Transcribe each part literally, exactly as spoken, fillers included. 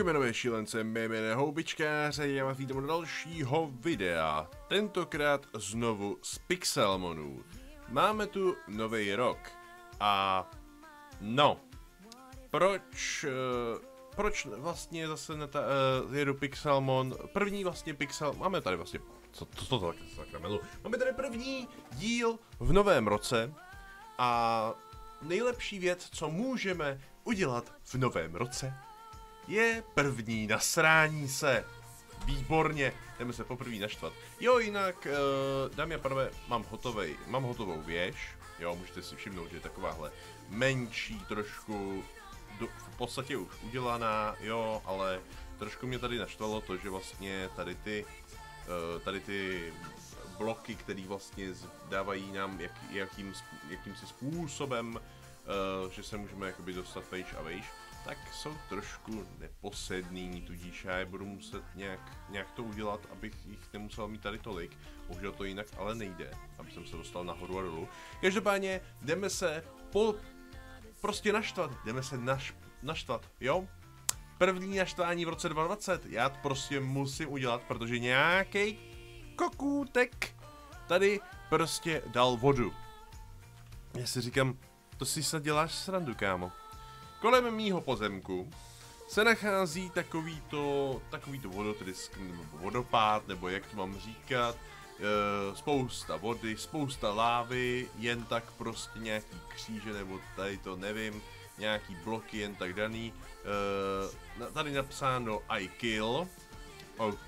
Zdravíme nové šílence, mé jméno je Houbičkáře, já vás vítám do dalšího videa. Tentokrát znovu z Pixelmonů. Máme tu nový rok a no, proč, uh, proč vlastně zase neta, uh, jedu Pixelmon, první vlastně Pixel, máme tady vlastně, co to, to, to, to tak milu. Máme tady první díl v novém roce a nejlepší věc, co můžeme udělat v novém roce, je první nasrání se. Výborně, jdeme se poprvé naštvat. Jo, jinak, uh, dámy a pánové, mám hotovej, mám hotovou věž. Jo, můžete si všimnout, že je takováhle menší, trošku, do, v podstatě už udělaná, jo, ale trošku mě tady naštvalo to, že vlastně tady ty, uh, tady ty bloky, které vlastně dávají nám jak, jakým, jakýmsi způsobem, uh, že se můžeme jakoby dostat vejš a vejš, tak jsou trošku neposedný, tudíž já je budu muset nějak, nějak to udělat, abych jich nemusel mít tady tolik. Bohužel to jinak ale nejde, aby jsem se dostal nahoru a dolů. Každopádně jdeme se po, prostě naštvat, jdeme se naš, naštvat, jo? První naštvání v roce dva tisíce dvacet, já to prostě musím udělat, protože nějaký kokůtek tady prostě dal vodu. Já si říkám, to si snad děláš srandu, kámo. Kolem mýho pozemku se nachází takovýto, takovýto vodotrysk, nebo vodopád, nebo jak to mám říkat, e, spousta vody, spousta lávy, jen tak prostě nějaký kříže, nebo tady to nevím, nějaký bloky jen tak daný. E, tady napsáno I kill, OK,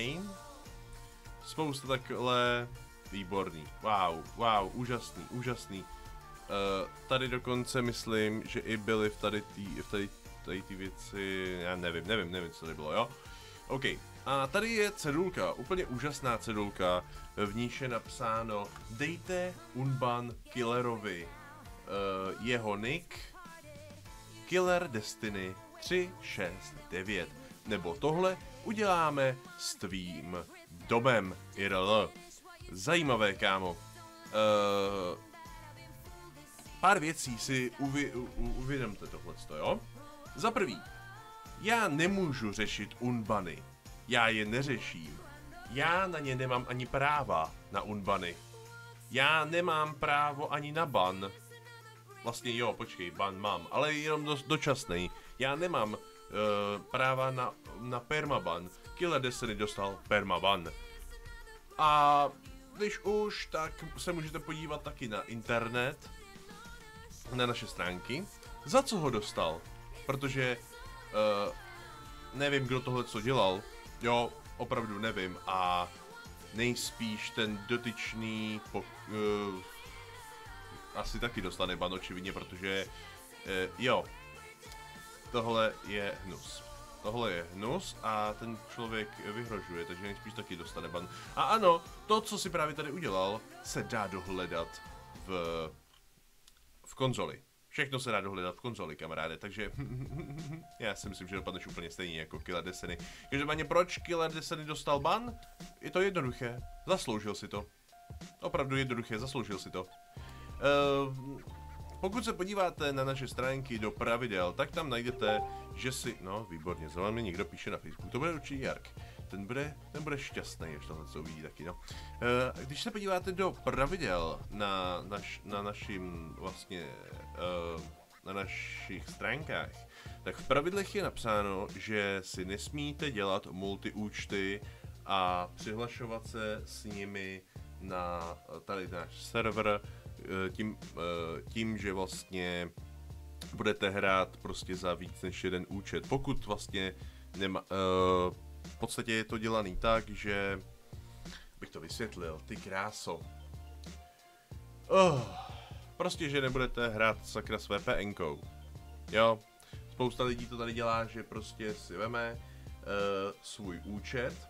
spousta takhle, výborný, wow, wow, úžasný, úžasný. Uh, tady dokonce myslím, že i byly v tady ty v tady, tady ty věci, já nevím, nevím, nevím, co tady bylo, jo? OK, a tady je cedulka, úplně úžasná cedulka, v níž je napsáno dejte unban killerovi uh, jeho nick Killer Destiny tři šest devět, nebo tohle uděláme s tvým domem I R L. Zajímavé, kámo. Uh, Pár věcí si uvě, u, uvědomte tohleto, jo? Za prvý, já nemůžu řešit unbany. Já je neřeším. Já na ně nemám ani práva na unbany. Já nemám právo ani na ban. Vlastně jo, počkej, ban mám, ale jenom do, dočasnej. Já nemám uh, práva na, na permaban. Killer Destiny dostal permaban. A když už, tak se můžete podívat taky na internet, na naše stránky, za co ho dostal, protože uh, nevím, kdo tohle co dělal, jo, opravdu nevím a nejspíš ten dotyčný po, uh, asi taky dostane ban očividně, protože uh, jo, tohle je hnus. Tohle je hnus a ten člověk vyhrožuje, takže nejspíš taky dostane ban. A ano, to, co si právě tady udělal, se dá dohledat v v konzoli. Všechno se dá dohledat v konzoli, kamaráde, takže já si myslím, že dopadneš úplně stejně jako Killer Destiny. Každopádně proč Killer Destiny dostal ban? Je to jednoduché. Zasloužil si to. Opravdu jednoduché, zasloužil si to. Uh, pokud se podíváte na naše stránky do pravidel, tak tam najdete, že si... No, výborně, zrovna mi někdo píše na Facebooku, to bude určitě Jark. Ten bude, ten bude šťastný, až tohle co uvidí taky, no. Uh, když se podíváte do pravidel na, naš, na našim, vlastně, uh, na našich stránkách, tak v pravidlech je napsáno, že si nesmíte dělat multiúčty a přihlašovat se s nimi na tady náš server, uh, tím, uh, tím, že vlastně budete hrát prostě za víc než jeden účet. Pokud vlastně nema... Uh, v podstatě je to dělaný tak, že bych to vysvětlil, ty kráso. Oh, prostě, že nebudete hrát sakra s VPNkou. Jo, spousta lidí to tady dělá, že prostě si veme uh, svůj účet,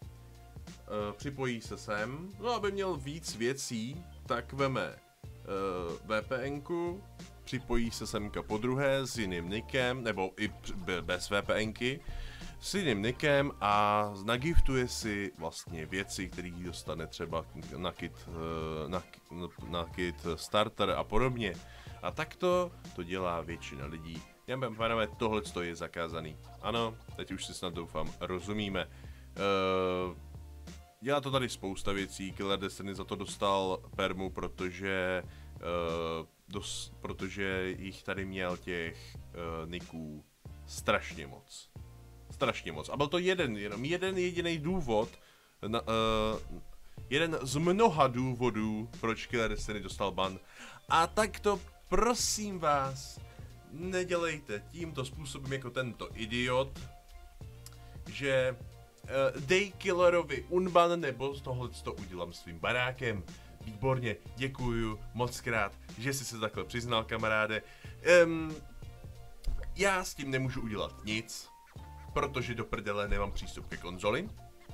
uh, připojí se sem, no aby měl víc věcí, tak veme uh, VPNku, připojí se semka po druhé s jiným nickem, nebo i bez VPNky, s jiným nickem a nagiftuje si vlastně věci, které dostane třeba na kit, na, na kit starter a podobně. A takto to dělá většina lidí. Pánové, tohle je zakázaný. Ano, teď už si snad doufám, rozumíme. Uh, dělá to tady spousta věcí, Killer Destiny za to dostal permu, protože, uh, dos, protože jich tady měl těch uh, niků strašně moc. Strašně moc. A byl to jeden, jenom jeden jediný důvod, na, uh, jeden z mnoha důvodů, proč Killer Destiny dostal ban. A tak to prosím vás, nedělejte tímto způsobem jako tento idiot, že uh, dej Killerovi unban, nebo tohle to udělám svým barákem. Výborně, děkuju moc krát, že jsi se takhle přiznal, kamaráde. Um, já s tím nemůžu udělat nic, protože do prdele nemám přístup ke konzoli.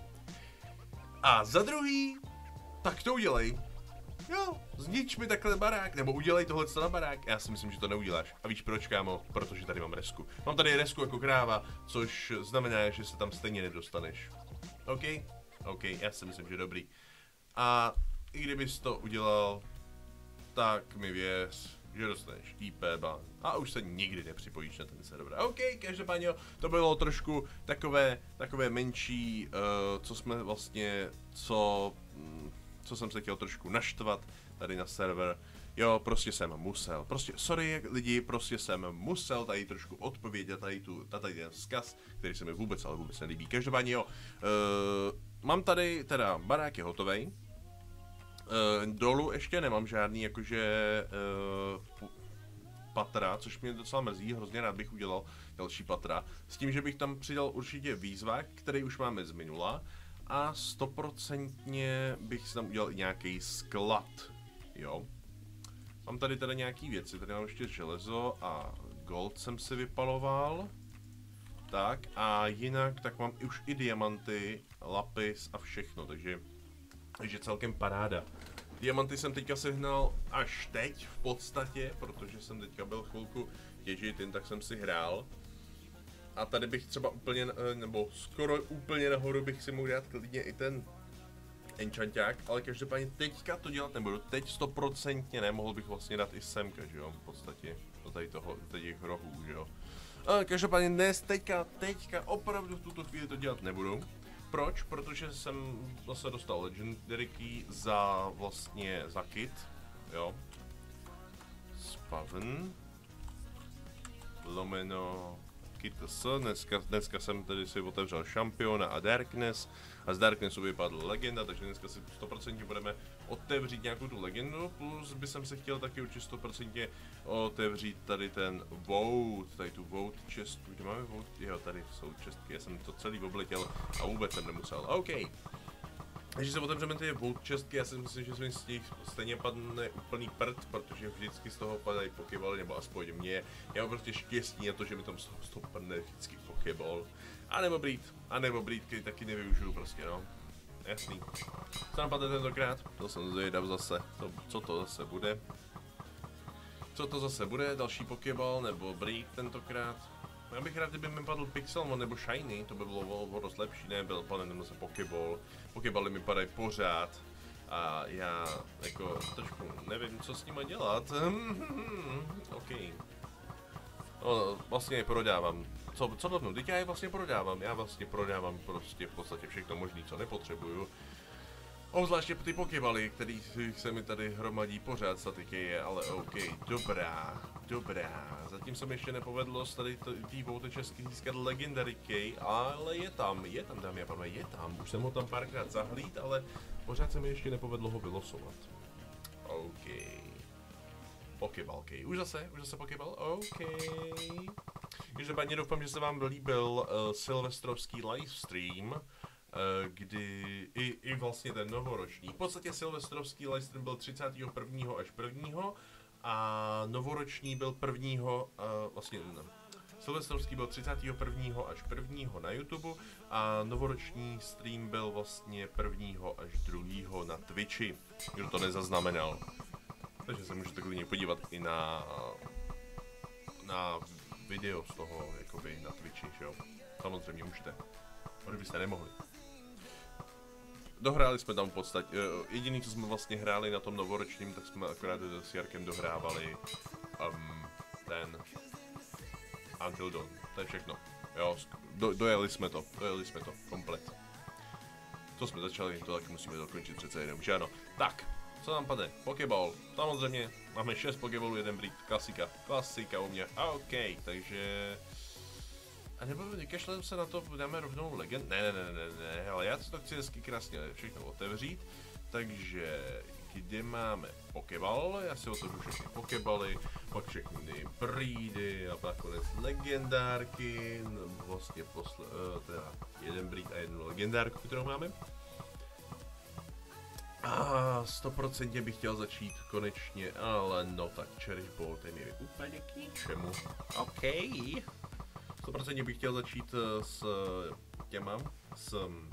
A za druhý, tak to udělej. Jo, znič mi takhle barák, nebo udělej tohle na barák. Já si myslím, že to neuděláš. A víš proč, kámo? Protože tady mám resku. Mám tady resku jako kráva, což znamená, že se tam stejně nedostaneš. OK? OK, já si myslím, že dobrý. A i kdybys to udělal, tak mi věř, že dostaneš I P ban. A už se nikdy nepřipojíš na ten server. OK, každopádně to bylo trošku takové, takové menší, uh, co jsme vlastně, co... Mm, co jsem se chtěl trošku naštvat tady na server. Jo, prostě jsem musel. Prostě, sorry lidi, prostě jsem musel tady trošku odpovědět tady, tu, tady ten vzkaz, který se mi vůbec, ale vůbec nelíbí. Každopádně jo, uh, mám tady, teda barák je hotovej. Uh, dolů ještě nemám žádný jakože uh, patra, což mě docela mrzí, hrozně rád bych udělal další patra. S tím, že bych tam přidal určitě výzvák, který už máme z minula. A stoprocentně bych si tam udělal i nějaký sklad, jo. Mám tady teda nějaký věci, tady mám ještě železo a gold jsem si vypaloval. Tak a jinak, tak mám už i diamanty, lapis a všechno, takže, takže celkem paráda. Diamanty jsem teďka sehnal až teď v podstatě, protože jsem teďka byl chvilku těžit, jen tak jsem si hrál. A tady bych třeba úplně, nebo skoro úplně nahoru bych si mohl dát klidně i ten enchanták, ale každopádně teďka to dělat nebudu, teď stoprocentně ne, mohl bych vlastně dát i semka, že jo, v podstatě, do tady toho, do těch rohů, že jo. A každopádně dnes, teďka, teďka, opravdu v tuto chvíli to dělat nebudu. Proč? Protože jsem zase dostal Legendary Key za vlastně, za kit, jo. Spaven. Lomeno... Kits. Dneska, dneska jsem tedy si otevřel Šampiona a Darkness a z Darknessu vypadl legenda, takže dneska si sto procent budeme otevřít nějakou tu legendu, plus by jsem se chtěl taky určitě sto procent otevřít tady ten Vote, tady tu Vote chestku, kde máme Vote, jo, tady jsou čestky, já jsem to celý obletěl a vůbec jsem nemusel, OK. Takže se otevřeme ty Vote chestky, já si myslím, že z nich stejně padne úplný prd, protože vždycky z toho padají Pokéball, nebo aspoň mě. Já mám prostě štěstí na to, že mi tam z toho, z toho padne vždycky Pokéball. A nebo Breed, a nebo Breed, který taky nevyužiju prostě, no. Jasný. Co nám padne tentokrát? To jsem zvědav zase, to, co to zase bude. Co to zase bude, další Pokéball, nebo Breed tentokrát. Já bych rád, kdyby mi padl Pixelmon nebo Shiny, to by bylo o dost lepší, ne, byl panen se Pokéball. Pokébaly mi padají pořád a já jako trošku nevím, co s nima dělat. OK. No, vlastně je prodávám. Co, co dovnu? Teď já je vlastně prodávám, já vlastně prodávám prostě v podstatě všechno možné, co nepotřebuju. Obzvláště ty Pokébaly, který se mi tady hromadí pořád statiky, ale OK, dobrá, dobrá. Zatím se mi ještě nepovedlo z tady tý Vote Česky získat Legendary Key, ale je tam, je tam, dámy a pánové, je tam. Už jsem ho tam párkrát zahlíd, ale pořád se mi ještě nepovedlo ho vylosovat. OK. Pokéball Key, už zase, už zase Pokéball, OK. Každopádně doufám, že se vám líbil uh, silvestrovský livestream. Kdy i, i vlastně ten novoroční. V podstatě silvestrovský livestream byl třicátého prvního až prvního a novoroční byl prvního, uh, vlastně no, silvestrovský byl třicátého prvního až prvního na YouTube a novoroční stream byl vlastně prvního až druhého na Twitchi, kdo to nezaznamenal. Takže se můžete klidně podívat i na, na video z toho, jakoby na Twitchi, že jo. Samozřejmě můžete, ale byste nemohli. Dohráli jsme tam v podstatě, jediný, co jsme vlastně hráli na tom novoročním, tak jsme akorát s Jarkem dohrávali um, ten Until Dawn. To je všechno. Jo, do, dojeli jsme to, dojeli jsme to, komplet. To jsme začali, to taky musíme dokončit přece jenom, že ano. Tak, co nám padne? Pokéball. Samozřejmě, máme šest Pokéballů, jeden breed, klasika, klasika u mě. A OK, takže... A nebo vykašlem se na to, dáme rovnou legend? Ne, ne, ne, ne, ne, ale já to chci hezky krásně všechno otevřít. Takže, kde máme Pokéball, já si otevřu všechny Pokébaly, pak všechny breedy a pak nakonec legendárky, no, vlastně posle, uh, teda jeden breed a jednu legendárku, kterou máme. A sto procent bych chtěl začít konečně, ale no tak Cherish Ball, ten je úplně k ničemu. OK. sto procent bych chtěl začít s těma, s...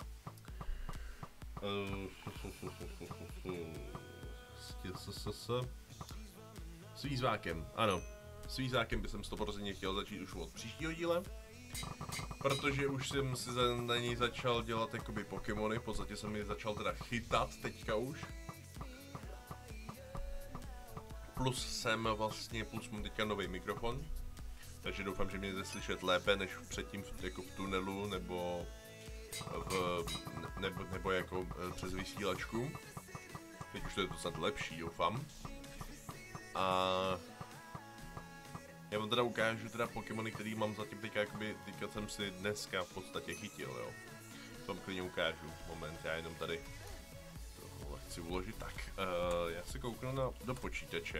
S výzvákem, ano. S výzvákem bych sto procent chtěl začít už od příštího díle. Protože už jsem si na něj začal dělat jakoby Pokémony, v podstatě jsem je začal teda chytat teďka už. Plus jsem vlastně, plus mám teďka nový mikrofon. Takže doufám, že mě jde slyšet lépe než předtím jako v tunelu nebo v, nebo, nebo jako přes vysílačku. Teď už to je to snad lepší, doufám. A já vám teda ukážu teda Pokémony, který mám zatím teďka jakoby, teďka jsem si dneska v podstatě chytil, jo. To vám klidně ukážu, moment, já jenom tady tohle chci uložit, tak, uh, já se kouknu na, do počítače.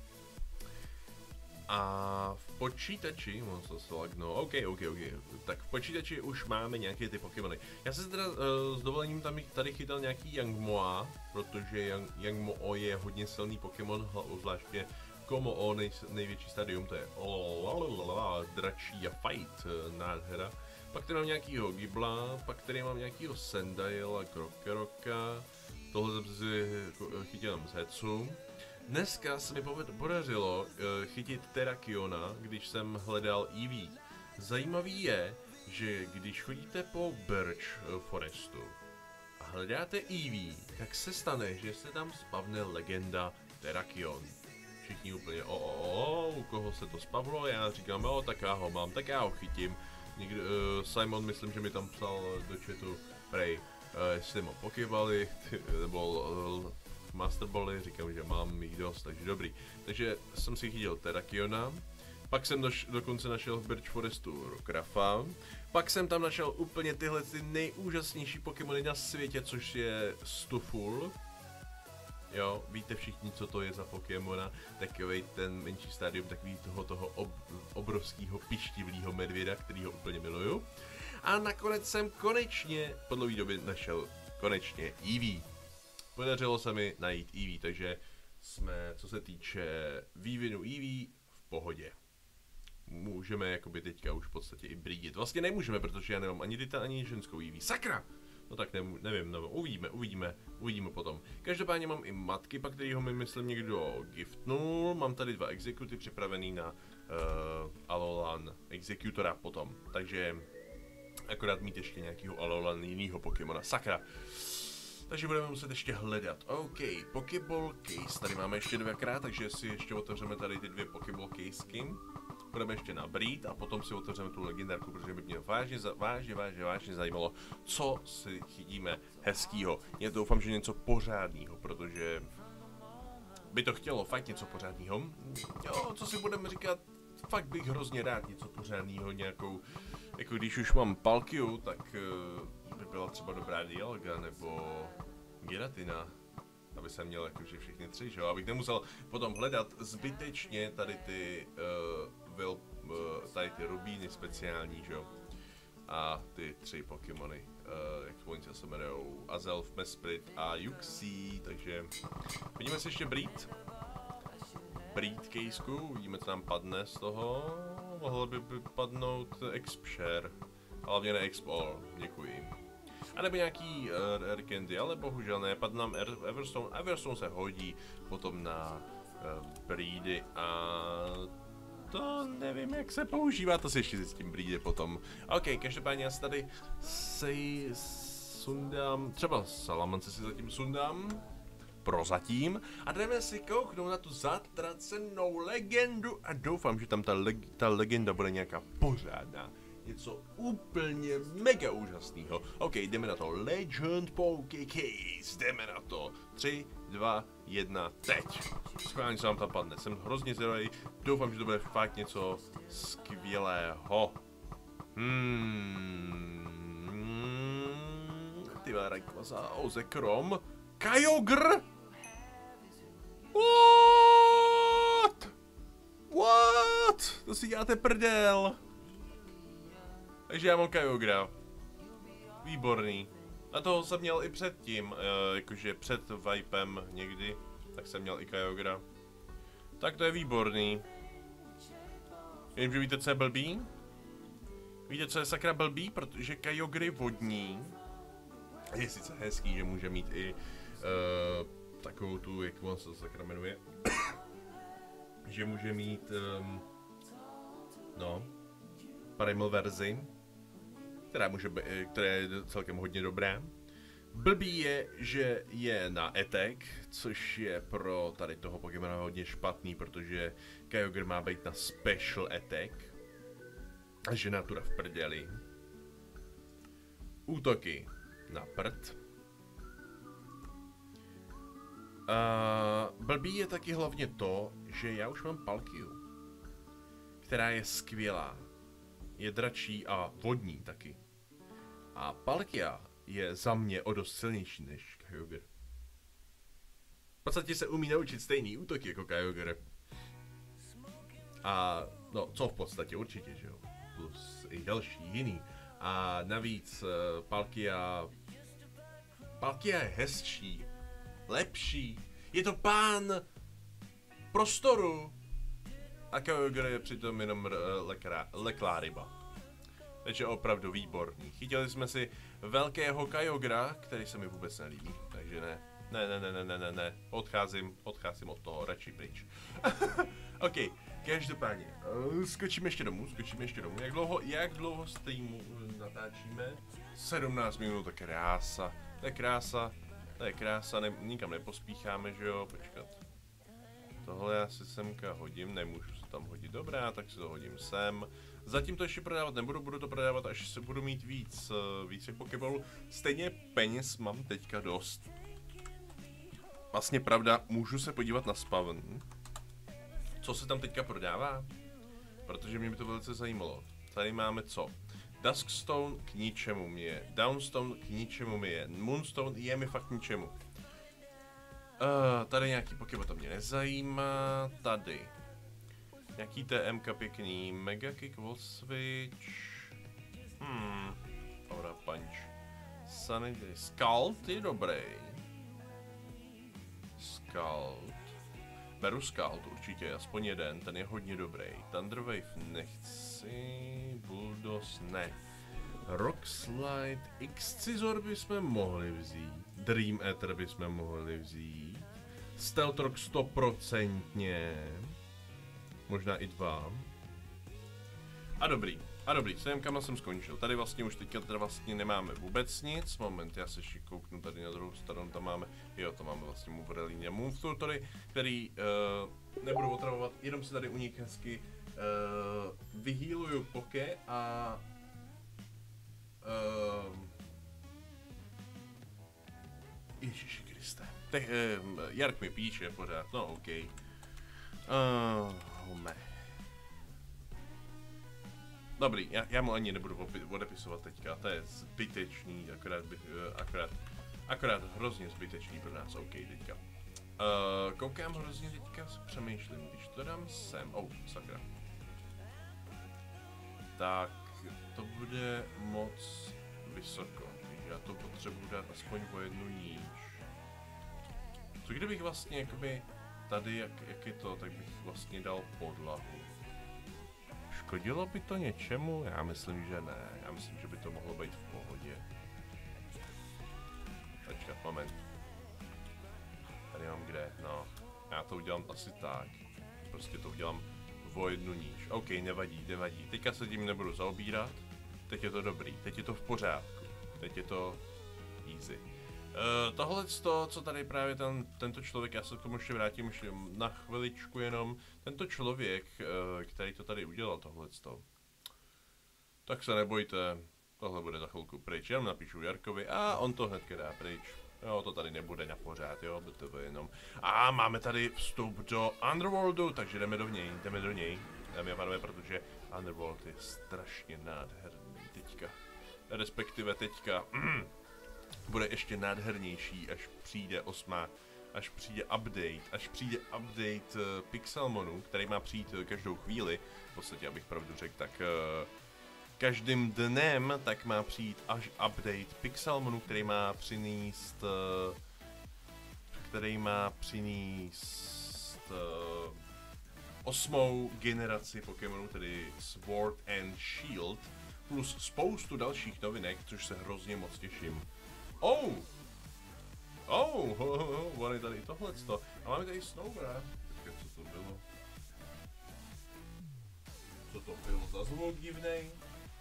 A v počítači, mám se slagnout, OK, OK, OK, tak v počítači už máme nějaké ty Pokémony. Já jsem teda uh, s dovolením tam tady chytal nějaký Yangmoa, protože Yang, Yangmo je hodně silný Pokémon, zvláště Komo, nej, největší stadium, to je olalalala, dračí a fight, nádhera. Pak tady mám nějakýho Gibla, pak tady mám nějakýho Sandile a Krokeroka, tohle jsem si chytil jenom z Hetsu. Dneska se mi podařilo uh, chytit Terrakiona, když jsem hledal Eevee. Zajímavý je, že když chodíte po Birch Forestu a hledáte Eevee, tak se stane, že se tam spavne legenda Terrakion. Všichni úplně o, o, o, u koho se to spavlo, já říkám, jo, tak já ho mám, tak já ho chytím. Někdo, uh, Simon, myslím, že mi tam psal do chatu, prej, uh, jestli mám Pokébaly, nebo uh, Masterbaly, říkám, že mám jich dost, takže dobrý. Takže jsem si chytil Terrakiona, pak jsem doš, dokonce našel v Birch Forestu Rockruffa, pak jsem tam našel úplně tyhle ty nejúžasnější Pokémony na světě, což je Stuful. Jo, víte všichni, co to je za Pokémona, takovej ten menší stádium, takový toho, toho ob, obrovského pištivlýho medvěda, který ho úplně miluju. A nakonec jsem konečně po dlouhé době našel konečně Eevee. Podařilo se mi najít Eevee, takže jsme, co se týče vývinu Eevee, v pohodě. Můžeme jakoby teďka už v podstatě i brýdit. Vlastně nemůžeme, protože já nemám ani Dita, ani ženskou Eevee. Sakra! No tak ne, nevím, no, uvidíme, uvidíme, uvidíme potom. Každopádně mám i matky, pak kterýho mi myslím někdo giftnul. Mám tady dva exekuty připravený na uh, Alolan exekutora potom. Takže akorát mít ještě nějakýho Alolan jinýho Pokémona. Sakra! Takže budeme muset ještě hledat. OK, Pokéball Case, tady máme ještě dvakrát, takže si ještě otevřeme tady ty dvě Pokéball Casey. Půjdeme ještě na breed a potom si otevřeme tu legendárku, protože by mě vážně, vážně, vážně, vážně zajímalo, co si chytíme hezkýho. Já doufám, že něco pořádného, protože by to chtělo fakt něco pořádného. Jo, co si budeme říkat, fakt bych hrozně rád něco pořádného, nějakou, jako když už mám Palkiu, tak uh, by byla třeba dobrá Dialga nebo Giratina. Aby jsem měl jakože všechny tři, že jo, abych nemusel potom hledat zbytečně tady ty uh, vil, uh, tady ty rubíny speciální, že jo, a ty tři Pokémony, uh, jak oni se jmenujou, Azelf, Mesprit a Uxie, takže vidíme si ještě Breed, Breed caseku, uvidíme, co nám padne z toho, mohlo by, by padnout Expshare, hlavně ne Expall, děkuji. A nebo nějaký uh, Rare Candy, ale bohužel ne, padl nám Everstone, Everstone se hodí potom na uh, breedy a to nevím, jak se používá, to si ještě zjistím breedy potom. OK, každopádně já si tady si sundám, třeba Salamence si zatím sundám, prozatím a jdeme si kouknout na tu zatracenou legendu a doufám, že tam ta, leg ta legenda bude nějaká pořádná. Něco úplně mega úžasného. OK, jdeme na to. Legend Poké Case. Jdeme na to. tři, dva, jedna, teď. Schválně se vám tam padne. Jsem hrozně zvědavý. Doufám, že to bude fakt něco skvělého. Hmm. Ty vole, Rayquaza, Ozekrom. Kyogre? What? What? To si děláte prdel. Takže já mám Kyogre. Výborný. A toho jsem měl i předtím, uh, jakože před Vipem někdy, tak jsem měl i Kyogre. Tak to je výborný. Jenže víte, co je blbý? Víte, co je sakra blbý? Protože Kyogre vodní je sice hezký, že může mít i uh, takovou tu, jak on se sakra jmenuje, že může mít, um, no, primal verzi, která může být, která je celkem hodně dobrá. Blbý je, že je na attack, což je pro tady toho Pokémona hodně špatný, protože Kyogre má být na special attack. A že natura v prdeli. Útoky na prd. Uh, blbý je taky hlavně to, že já už mám Palkiu, která je skvělá. Je dračí a vodní taky. A Palkia je za mě o dost silnější než Kyogre. V podstatě se umí naučit stejný útok jako Kyogre. A no, co v podstatě určitě, že jo. Plus i další jiný. A navíc uh, Palkia... Palkia je hezčí. Lepší. Je to pán prostoru. A Kyogre je přitom jenom uh, leklá ryba. Takže opravdu výborný. Chytili jsme si velkého Kyogre, který se mi vůbec nelíbí. Takže ne. Ne, ne, ne, ne, ne, ne, ne. Odcházím, odcházím od toho, radši pryč. OK, každopádně. Uh, skočíme ještě domů, skočíme ještě domů. Jak dlouho, jak dlouho z týmu natáčíme? sedmnáct minut, to je krása. To je krása, to je krása, ne, nikam nepospícháme, že jo, počkat. Tohle já si semka hodím, nemůžu se tam hodit, dobrá, tak si to hodím sem. Zatím to ještě prodávat nebudu, budu to prodávat, až se budu mít víc, víc Pokéballů. Stejně peněz mám teďka dost. Vlastně pravda, můžu se podívat na spawn. Co se tam teďka prodává? Protože mě by to velice zajímalo. Tady máme co? Duskstone k ničemu mi je, Downstone k ničemu mi je, Moonstone je mi fakt k ničemu. Uh, tady nějaký Pokéball to mě nezajímá, tady. Nějaký T M K pěkný, Mega Kick, Wall Switch, hmm, Aura Punch, Sanity, Scald je dobrý. Scald, beru Scald určitě, aspoň jeden, ten je hodně dobrý. Thunder Wave nechci, Bulldoze ne. Rock Slide, X-Scizor bychom mohli vzít, Dream Ether bychom mohli vzít, Stealth Rock stoprocentně. Možná i dva. A dobrý, a dobrý, s témkama jsem skončil. Tady vlastně už teďka tady vlastně nemáme vůbec nic. Moment, já se ještě kouknu tady na druhou stranu, tam máme, jo, tam máme vlastně Moverline a Moonfluttery, který uh, nebudu otravovat, jenom si tady u nich hezky uh, vyhýluju poké a uh, Ježiši Kriste. Te, uh, Jark mi píše pořád, no OK. Uh, oh Dobrý, já, já mu ani nebudu odepisovat teďka, to je zbytečný, akorát, by, akorát, akorát hrozně zbytečný pro nás, OK teďka. Uh, koukám hrozně teďka, přemýšlím, když to dám sem, oh, sakra. Tak, to bude moc vysoko, takže já to potřebuji dát aspoň o jednu níž. Co kdybych vlastně jakoby tady, jak, jak je to, tak bych vlastně dal podlahu. Škodilo by to něčemu? Já myslím, že ne. Já myslím, že by to mohlo být v pohodě. Počkat, moment. Tady mám kde, no. Já to udělám asi tak. Prostě to udělám o jednu níž. OK, nevadí, nevadí. Teďka se tím nebudu zaobírat. Teď je to dobrý, teď je to v pořádku. Teď je to easy. Uh, Uh, tohle to, co tady právě ten, tento člověk, já se k tomu ještě vrátím už na chviličku jenom, tento člověk, uh, který to tady udělal, tohle to, tak se nebojte, tohle bude za chvilku pryč, jenom napíšu Jarkovi a on to hnedka dá pryč. Jo, to tady nebude na pořád, jo, to bude jenom. A máme tady vstup do Underworldu, takže jdeme do něj, jdeme do něj, dámy a pánové, protože Underworld je strašně nádherný teďka, respektive teďka. Bude ještě nádhernější, až přijde osmá, až přijde update, až přijde update uh, Pixelmonu, který má přijít uh, každou chvíli, v podstatě, abych pravdu řekl, tak uh, každým dnem tak má přijít až update Pixelmonu, který má přinést, uh, který má přinést uh, osmou generaci Pokémonů, tedy Sword and Shield, plus spoustu dalších novinek, což se hrozně moc těším. Oh! Oh! Ho, ho, ho, on je tady tohleto. A máme tady Snowbra. Počkej, co to bylo? Co to bylo za zvuk divnej?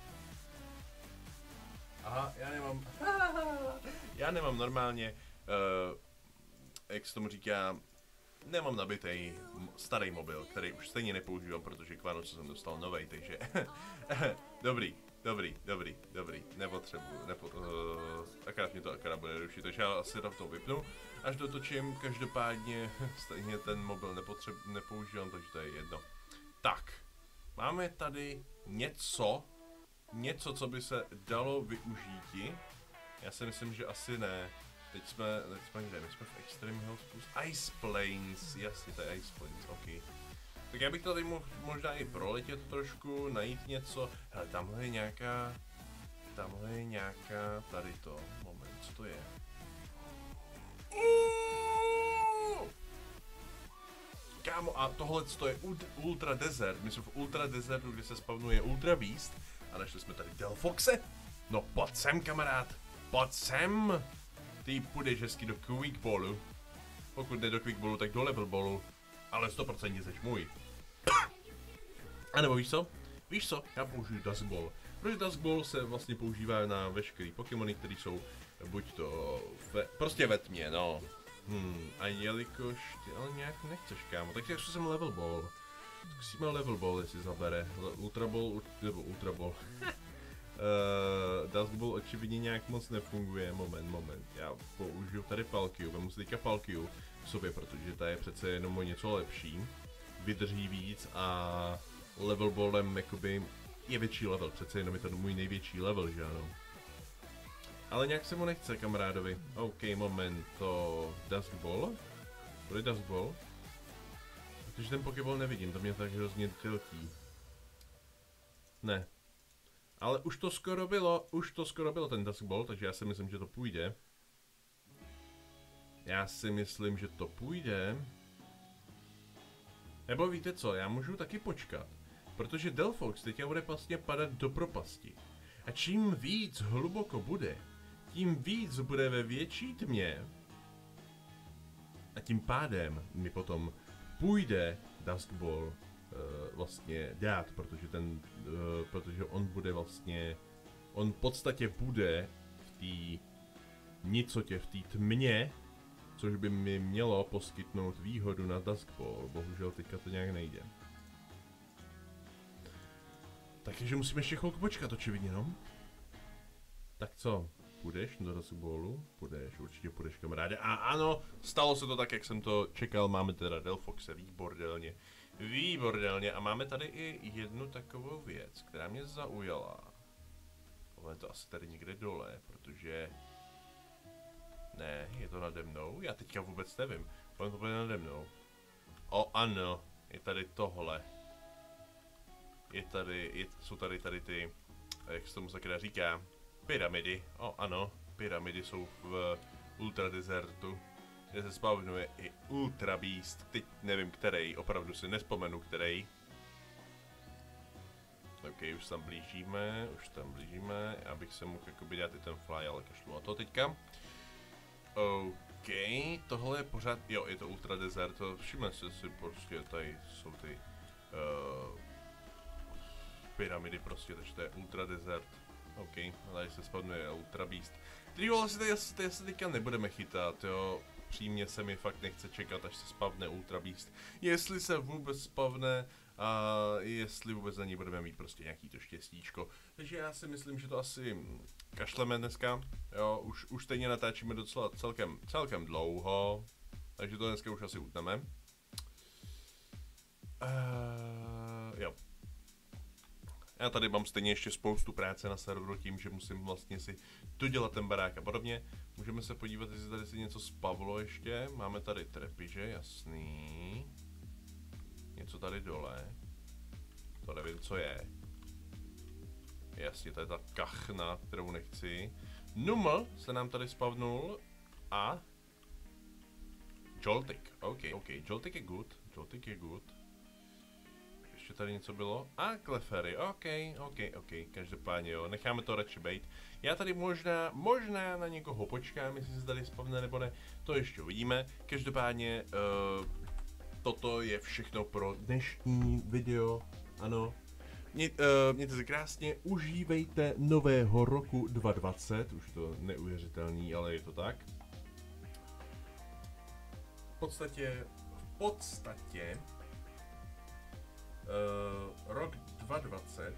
Aha, já nemám... já nemám normálně... Uh, jak se tomu říká... Nemám nabitej starý mobil, který už stejně nepoužívám, protože k Vánoci jsem dostal novej, takže... Dobrý. Dobrý, dobrý, dobrý, nepotřebuji, nepo, uh, akorát mě to akorát bude rušit, takže já asi to vypnu, až dotočím, každopádně stejně ten mobil nepotřeb, nepoužívám, takže to je jedno. Tak, máme tady něco, něco, co by se dalo využít, já si myslím, že asi ne, teď jsme, teď jsme kde, my jsme v Extreme Hills plus Ice Plains, jasně, to je Ice Plains, ok. Tak já bych tady mohl možná i proletět trošku, najít něco. Hele, tamhle je nějaká... Tamhle je nějaká... Tady to. Moment, co to je? Uuuu! Kámo, a tohle to je Ultra Desert. My jsme v Ultra Desertu, kde se spawnuje Ultra Beast. A našli jsme tady Delphoxe. No pojď sem, kamarád. Pojď sem. Ty půjdeš hezky do Quick Ballu. Pokud ne do Quick Ballu, tak do Level Ballu. Ale sto procent jsi můj. A nebo víš co? Víš co? Já použiju Dusk Ball. Protože Dusk Ball se vlastně používá na veškerý Pokémony, které jsou buď to ve, prostě ve tmě, no. Hmm, a jelikož ty ale nějak nechceš, kámo, takže jak jsem Level Ball. Zkusíme Level Ball, jestli zabere. Ultra Ball, nebo Ultra Ball. uh, Dusk Ball očividně nějak moc nefunguje. Moment, moment. Já použiju tady Palkiu, vemu si teďka Palkiu v sobě, protože ta je přece jenom o něco lepší. Vydrží víc a Level Ballem jakoby je větší level, přece jenom je to můj největší level, že ano. Ale nějak se mu nechce, kamarádovi. OK, moment, to Dusk Ball? Bude Dusk Ball? Protože ten Pokéball nevidím, to mě tak hrozně tiltí. Ne. Ale už to skoro bylo, už to skoro bylo ten Dusk Ball, takže já si myslím, že to půjde. Já si myslím, že to půjde. Nebo víte co, já můžu taky počkat. Protože Delphox teďka bude vlastně padat do propasti. A čím víc hluboko bude, tím víc bude ve větší tmě. A tím pádem mi potom půjde Dusk Ball uh, vlastně dát, protože ten, uh, protože on bude vlastně, on v podstatě bude v té nicotě, v té tmě, což by mi mělo poskytnout výhodu na Dusk Ball. Bohužel teďka to nějak nejde. Takže musíme ještě chvilku počkat, očividně, no. Tak co? Půjdeš do Dusk Ballu? Půjdeš, určitě půjdeš, kamaráde. A ano, stalo se to tak, jak jsem to čekal. Máme teda Delphoxe, výbordelně. Výbordelně. A máme tady i jednu takovou věc, která mě zaujala. Ale je to asi tady někde dole, protože... Ne, je to nade mnou? Já teďka vůbec nevím. On to bude nade mnou. O ano, je tady tohle. Je tady, je, jsou tady tady ty, jak se tomu sakra říká, pyramidy. O ano, pyramidy jsou v Ultra Desertu, kde se spawnuje i Ultra Beast. Teď nevím který, opravdu si nespomenu který. Ok, už tam blížíme, už tam blížíme, abych se mohl jakoby dát i ten fly, ale kašlu na to teďka. OK, tohle je pořád, jo, je to Ultra Desert, všimne si si prostě, tady jsou ty uh, pyramidy prostě, takže to je Ultra Desert. OK, tady se spadne Ultra Beast. Ty vole, si tady, tady se teďka nebudeme chytat, jo. Přímě se mi fakt nechce čekat, až se spavne Ultra Beast. Jestli se vůbec spavne a jestli vůbec na ní budeme mít prostě nějaký to štěstíčko. Takže já si myslím, že to asi kašleme dneska. Jo, už, už stejně natáčíme docela celkem, celkem dlouho. Takže to dneska už asi utneme. Uh, jo. Já tady mám stejně ještě spoustu práce na serveru tím, že musím vlastně si dodělat ten barák a podobně. Můžeme se podívat, jestli tady si něco spavlo ještě. Máme tady trepiže, jasný. Něco tady dole. To nevím, co je. Jasně, to je ta kachna, kterou nechci. Numl se nám tady spavnul a... Joltik, ok, ok, Joltik je good, Joltik je good. Ještě tady něco bylo? A Clefairy, ok, ok, ok, každopádně jo, necháme to radši bejt. Já tady možná, možná na někoho počkám, jestli se tady spavne nebo ne, to ještě uvidíme. Každopádně, uh, toto je všechno pro dnešní video, ano. Mě, uh, mějte se krásně, užívejte nového roku dva tisíce dvacet, už to neuvěřitelný, ale je to tak. V podstatě, v podstatě, uh, rok dva tisíce dvacet,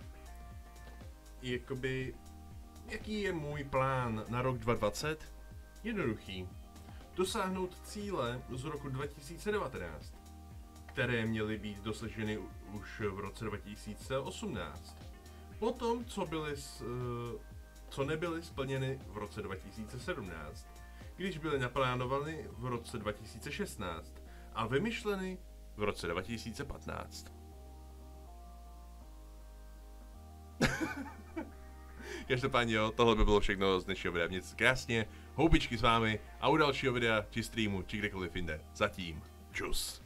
jakoby, jaký je můj plán na rok dva tisíce dvacet? Jednoduchý. Dosáhnout cíle z roku dva tisíce devatenáct, které měly být dosaženy už v roce dva tisíce osmnáct. Potom, co, byly, uh, co nebyly splněny v roce dva tisíce sedmnáct. Když byly naplánovány v roce dva tisíce šestnáct a vymyšleny v roce dva tisíce patnáct. Každopádně jo, tohle by bylo všechno z dnešního videa. Mějte se krásně, houbičky s vámi a u dalšího videa či streamu, či kdekoliv jinde. Zatím, čus.